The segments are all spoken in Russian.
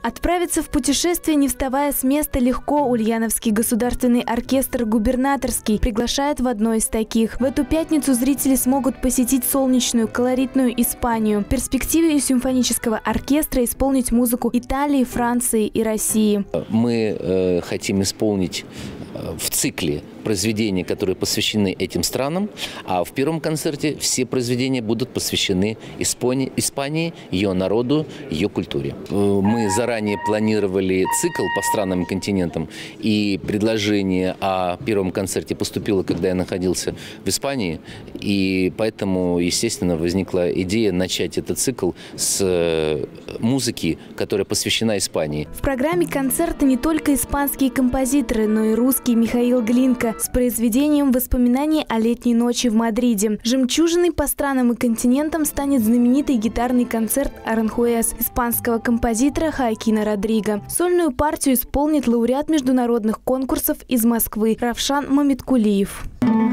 Отправиться в путешествие, не вставая с места, легко. Ульяновский государственный оркестр «Губернаторский» приглашает в одно из таких. В эту пятницу зрители смогут посетить солнечную, колоритную Испанию. В перспективе у симфонического оркестра исполнить музыку Италии, Франции и России. Мы хотим исполнить в цикле произведения, которые посвящены этим странам, а в первом концерте все произведения будут посвящены Испании, ее народу, ее культуре. Мы заранее планировали цикл по странам и континентам, и предложение о первом концерте поступило, когда я находился в Испании, и поэтому, естественно, возникла идея начать этот цикл с музыки, которая посвящена Испании. В программе концерта не только испанские композиторы, но и русский Михаил Глинка с произведением «Воспоминания о летней ночи в Мадриде». Жемчужиной по странам и континентам станет знаменитый гитарный концерт «Аранхуэс» испанского композитора Хоакина Родриго. Сольную партию исполнит лауреат международных конкурсов из Москвы Равшан Мамиткулиев.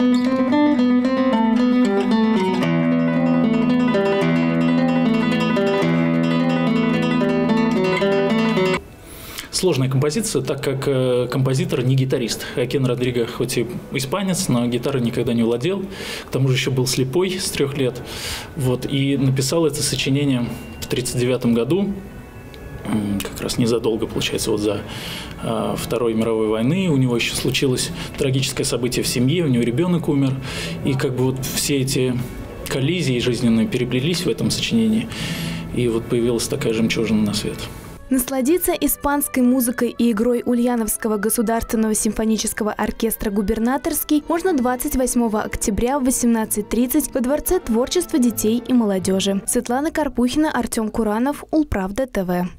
Сложная композиция, так как композитор не гитарист. Хоакин Родриго хоть и испанец, но гитарой никогда не владел. К тому же еще был слепой с 3 лет. И написал это сочинение в 1939 году, как раз незадолго, получается, за Второй мировой войны. У него еще случилось трагическое событие в семье, у него ребенок умер. И все эти коллизии жизненные переплелись в этом сочинении. И появилась такая жемчужина на свет. Насладиться испанской музыкой и игрой Ульяновского государственного симфонического оркестра «Губернаторский» можно 28 октября в 18:30 во Дворце творчества детей и молодежи. Светлана Карпухина, Артем Куранов, Улправда ТВ.